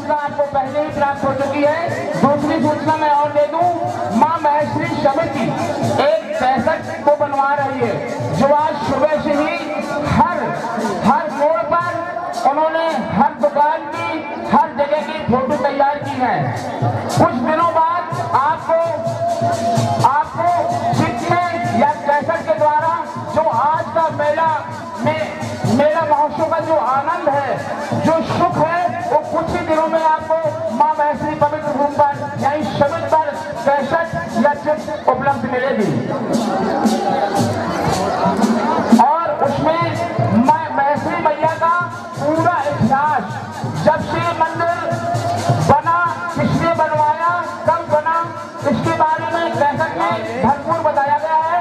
सूचना आपको पहले ही प्राप्त हो चुकी है। दूसरी सूचना मैं और दे दूं, मां महेश्वरी समिति एक कैसेट को बनवा रही है, जो आज सुबह से ही हर मोड़ पर उन्होंने हर दुकान की, हर जगह की फोटो तैयार की है। कुछ दिनों बाद आपको चित्र में या कैसेट के द्वारा जो आज का मेला महोत्सव का जो आनंद है, जो सुख है, वो कुछ ही दिनों में आपको मां महेश्वरी पवित्र भूमि पर यानी समिति पर कैसेट या चित्र उपलब्ध मिलेगी। और उसमें मां महेश्वरी मैया का पूरा इतिहास, जब से मंदिर बना, किसने बनवाया, कब बना, इसके बारे में कैसेट में भरपूर बताया गया है।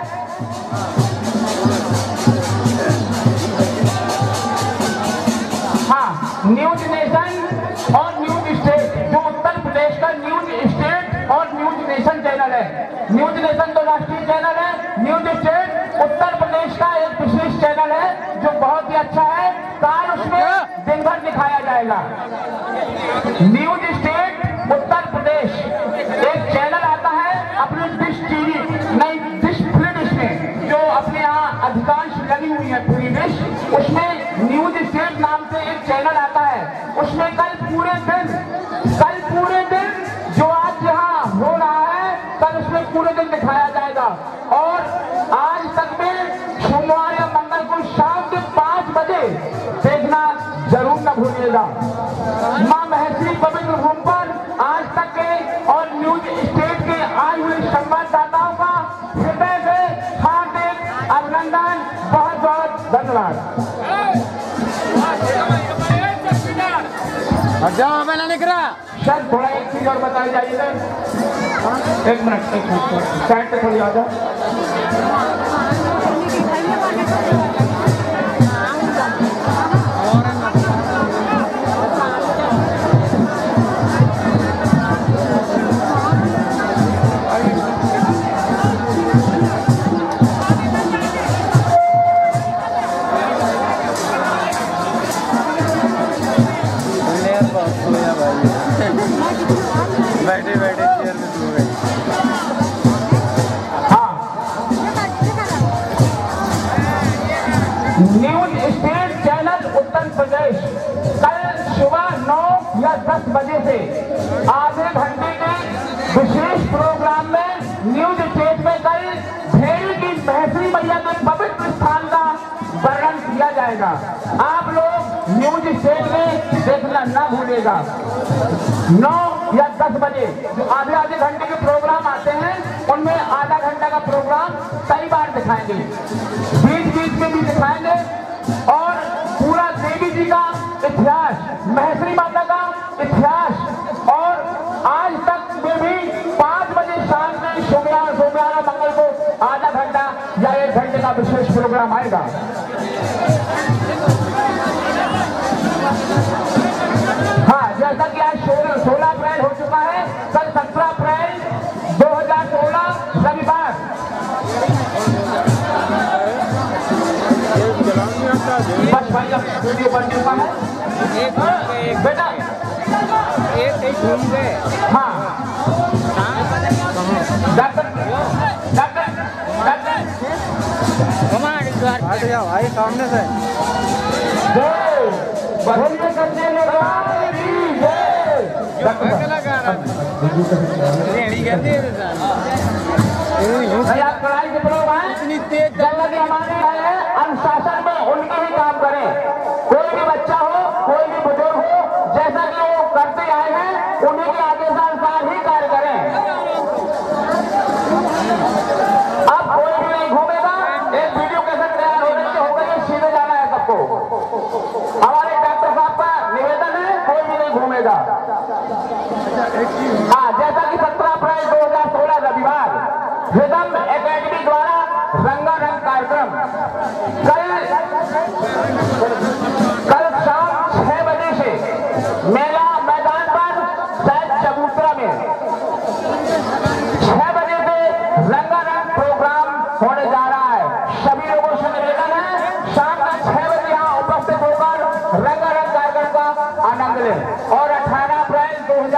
न्यूज नेशन और न्यूज स्टेट, जो उत्तर प्रदेश का न्यूज स्टेट और न्यूज नेशन चैनल है। न्यूज नेशन तो राष्ट्रीय चैनल है, न्यूज स्टेट उत्तर प्रदेश का एक विशेष चैनल है जो बहुत ही अच्छा है। काल उसमें दिन भर दिखाया जाएगा। न्यूज स्टेट उत्तर प्रदेश एक चैनल आता है अपनी डिश टीवी, नहीं डिश फ्री डिश में, जो अपने यहाँ अधिकांश लगी हुई है फ्री डिश, उसमें न्यूज स्टेट नाम से एक चैनल आता है। उसमें कल पूरे दिन जो आज यहाँ हो रहा है, कल उसमें पूरे दिन दिखाया जाएगा। और आज तक में सोमवार या मंगल को शाम के 5 बजे देखना जरूर न भूलिएगा। मां महेश्वरी पवित्र भूमि पर आज तक के और न्यूज स्टेट के आए हुए संवाददाताओं का हृदय से हार्दिक अभिनंदन, बहुत बहुत धन्यवाद। जाओ मैं नहीं करा सर, थोड़ा एक चीज और बताई जाइए सर। एक मिनट साइड पे थोड़ी आ जाओ। बैठे चेयर में सो गए। हाँ, news state channel Uttar Pradesh कल सुबह 9 या 10 बजे से आधे घंटे के विशेष प्रोग्राम में न्यूज स्टेट में कल भेड़ी की महेश्वरी मैया के पवित्र स्थान का वर्णन किया जाएगा। आप लोग न्यूज स्टेट में देखना ना भूलिएगा। 9 या 10 बजे जो आधे घंटे के प्रोग्राम आते हैं, उनमें आधा घंटा का प्रोग्राम कई बार दिखाएंगे, बीच में भी दिखाएंगे। और पूरा देवी जी का इतिहास, महेश्वरी माता का इतिहास, और आज तक में भी 5 बजे शाम में सोमवार और मंगल को आधा घंटा या 1 घंटे का विशेष प्रोग्राम आएगा। हाँ, जैसा कि आज 16 अप्रैल हो चुका है, कल 17 अप्रैल 2016 रविवार। बस भाई अब वीडियो बन चुका है। बेटा एक घूम गए। हाँ, हट जाओ भाई सामने से। आप कड़ाई के प्रयोग इतनी तेज जल्दी हमारे आए हैं, अनुशासन में उनके ही काम करें। कोई भी बच्चा हो, कोई भी बुजुर्ग हो, जैसा कि वो करते आए हैं, उन्हीं के आदेशानुसार ही कार्य करें। अब कोई भी नहीं घूमेगा। एक वीडियो कैसेट तैयार हो रही हो गई, सीधे जाना है सबको। हमारे डॉक्टर साहब का निवेदन है, कोई भी नहीं घूमेगा। हाँ, जैसा कि 17 अप्रैल 2016 रविवार रिदम एकेडमी द्वारा रंगारंग कार्यक्रम कल शाम 6 बजे से मेला मैदान पर शायद चबूतरा में 6 बजे से रंगारंग प्रोग्राम होने जा रहा है। सभी लोगों से निवेदन है, शाम का 6 बजे यहाँ उपस्थित होकर रंगारंग कार्यक्रम का आनंद लें। और 18 अप्रैल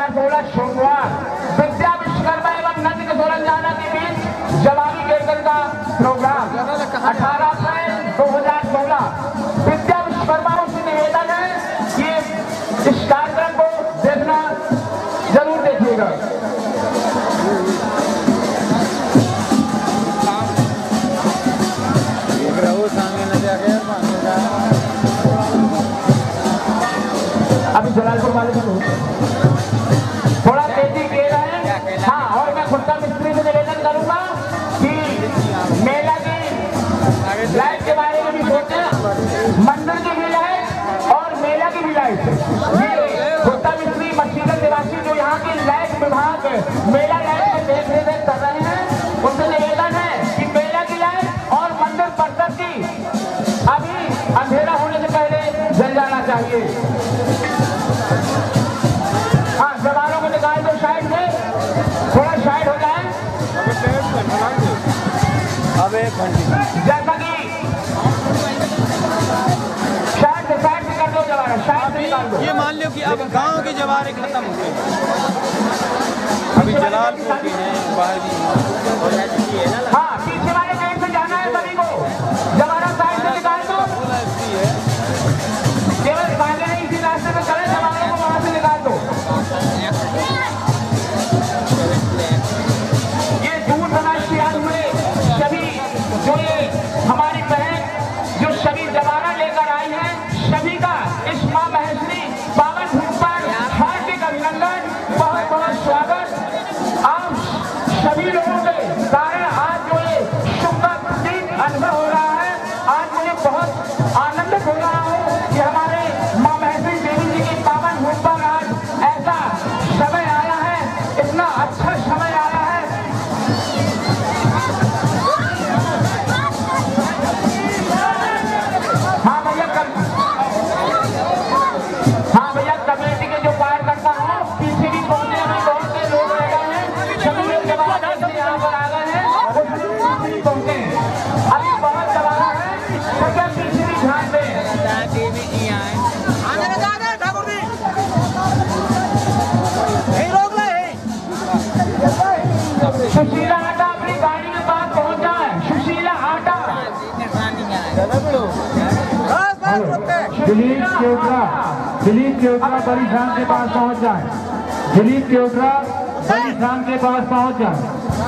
16 सोमवार विद्या विश्वकर्मा एवं नंद किशोर अंजाना के बीच जवाबी कीर्तन का प्रोग्राम 18 अप्रैल 2016। विद्या विश्वकर्माओं से निवेदन है कि इस कार्यक्रम को देखना जरूर देखिएगा। अभी जलालपुर वाले से थोड़ा तेजी किए रहे। हाँ, और मैं खुद का मिस्त्री से निवेदन करूंगा कि मेला की लाइट के बारे में भी सोचें, मंदिर की भी लाइट और मेला की भी लाइट। खुद का मिस्त्री मछलीगढ़ निवासी जो यहाँ की लाइट विभाग मेला लाइट में देख रेख कर रहे हैं, उनसे निवेदन है कि मेला की लाइट और मंदिर परिसर की अभी अंधेरा होने से पहले जल जाना चाहिए। हाँ, जवानों को निकाल दो साइड से, थोड़ा साइड हो जाए। अब 1 घंटे जैसा कि साइड से कर दो जवान, साइड से निकाल दो। ये मान लो कि अब गांव के जवारे खत्म हो गए, अभी जलालपुर की है बाहर की। हाँ, पीछे वाले गेट से जाना है सभी को, जवाना साइड से निकाल दो। केवल भागे नहीं, इसी रास्ते में चले, जवानों को वहां से निकाल दो। ये दूर समाज से आज हुए सभी जो ये हमारी बहन जो सभी जवाना लेकर आई है, सभी का इस मां महेश्वरी पावन भूमि पर हार्दिक अभिनंदन, बहुत बहुत स्वागत। आप सभी लोगों के कारण आज जो ये शुभ का प्रतीक अनुभव हो रहा है, आज मुझे बहुत आनंदित हो रहा हूँ कि हमारे मां महेश्वरी देवी जी की पावन भूमि पर आज ऐसा समय आया है, इतना अच्छा समय आया है। हाँ भैया, कमेटी के जो कार्यकर्ता हैं पीछे भी पहुंचे, अभी बहुत से लोग रह गए हैं, सभी लोग जवान से यहाँ पर आ गए हैं, वो पीछे भी पहुंचे, अभी बहुत जवान है, कृपया पीछे भी ध्यान दें। सुशीला आटा अपनी गाड़ी के पास पहुंच जाए, सुशीला आटा। दिलीप केवटरा बड़ी शान के पास पहुंच जाए, दिलीप केवटरा बड़ी शान के पास पहुंच जाए।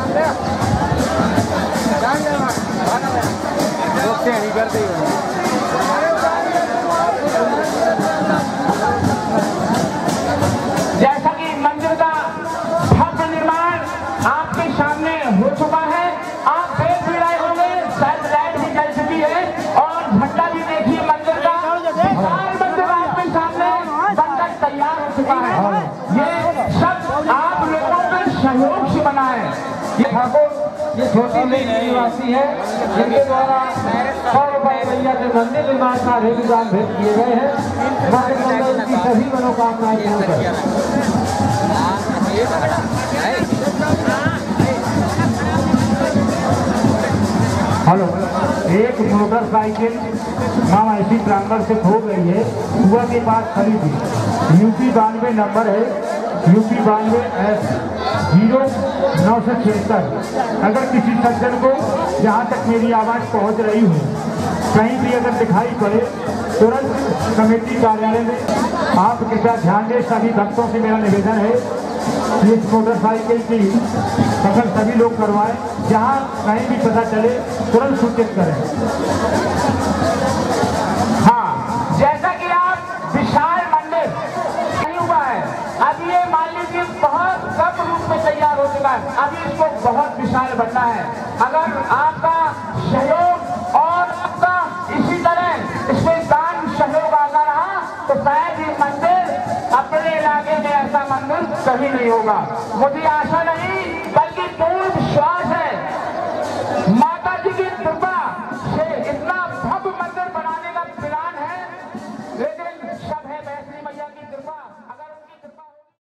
जैसा कि मंदिर का भव्य निर्माण आपके सामने हो चुका है, आप देख भी रहे होंगे, शायद लाइट भी जल चुकी है और झंडा भी देखिए मंदिर का, मंदिर आपके सामने बनकर तैयार हो चुका है। ये सब आप लोगों के सहयोग से बना है। ये ठाकुर, ये छोटी लेडी निवासी है, जिनके द्वारा 100 रुपया के मंदिर निर्माण का अनुदान भेंट किए गए हैं। उनकी सभी मनोकामनाएं पूर्ण करें। हेलो, एक मोटरसाइकिल माँ ऐसी प्रांगण से खो गई है, सुबह के पास खड़ी थी, UP 92 नंबर है, UP 92S 0976। अगर किसी सज्जन को जहाँ तक मेरी आवाज़ पहुँच रही हो, कहीं भी अगर दिखाई पड़े, तुरंत कमेटी कार्यालय में आप कृपया ध्यान दें। सभी भक्तों से मेरा निवेदन है कि इस मोटरसाइकिल की पकड़ सभी लोग करवाएं, जहाँ कहीं भी पता चले तुरंत सूचित करें। हाँ, जैसा कि आप विशाल मंदिर नहीं हुआ है, अभी ये मान लीजिए बहुत कम रूप में तैयार हो चुका है, अभी इसको बहुत विशाल बनना है। अगर आपका सहयोग और आपका इसी तरह इसमें दान सहयोग आता रहा तो शायद ये मंदिर अपने इलाके में ऐसा मंदिर कहीं नहीं होगा। मुझे आशा नहीं